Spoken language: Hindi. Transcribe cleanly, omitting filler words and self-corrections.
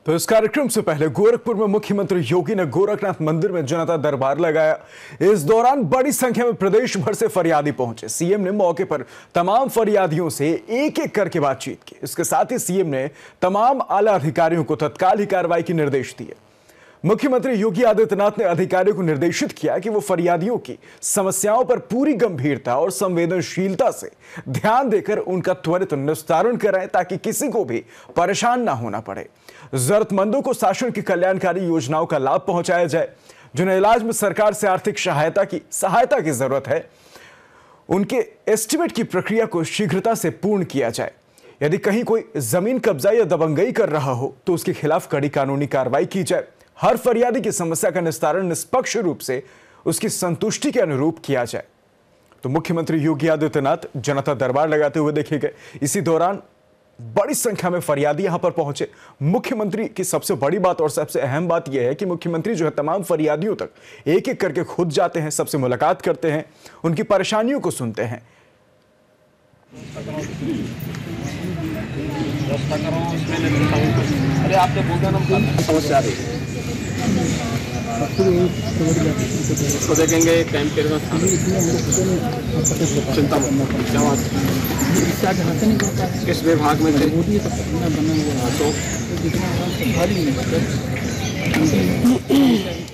तो इस कार्यक्रम से पहले गोरखपुर में मुख्यमंत्री योगी ने गोरखनाथ मंदिर में जनता दरबार लगाया। इस दौरान बड़ी संख्या में प्रदेश भर से फरियादी पहुंचे। सीएम ने मौके पर तमाम फरियादियों से एक एक करके बातचीत की। इसके साथ ही सीएम ने तमाम आला अधिकारियों को तत्काल ही कार्रवाई के निर्देश दिए। मुख्यमंत्री योगी आदित्यनाथ ने अधिकारियों को निर्देशित किया कि वो फरियादियों की समस्याओं पर पूरी गंभीरता और संवेदनशीलता से ध्यान देकर उनका त्वरित निस्तारण कराएं, ताकि किसी को भी परेशान ना होना पड़े। जरूरतमंदों को शासन की कल्याणकारी योजनाओं का लाभ पहुंचाया जाए। जिन्हें इलाज में सरकार से आर्थिक सहायता की जरूरत है, उनके एस्टीमेट की प्रक्रिया को शीघ्रता से पूर्ण किया जाए। यदि कहीं कोई जमीन कब्जा या दबंगई कर रहा हो तो उसके खिलाफ कड़ी कानूनी कार्रवाई की जाए। हर फरियादी की समस्या का निस्तारण निष्पक्ष रूप से उसकी संतुष्टि के अनुरूप किया जाए। तो मुख्यमंत्री योगी आदित्यनाथ जनता दरबार लगाते हुए देखे गए। इसी दौरान बड़ी संख्या में फरियादी यहां पर पहुंचे। मुख्यमंत्री की सबसे बड़ी बात और सबसे अहम बात यह है कि मुख्यमंत्री जो है तमाम फरियादियों तक एक एक करके खुद जाते हैं, सबसे मुलाकात करते हैं, उनकी परेशानियों को सुनते हैं। अरे आपने बोला ना समस्या इसको देखेंगे टाइम के चिंता किस विभाग में थे तो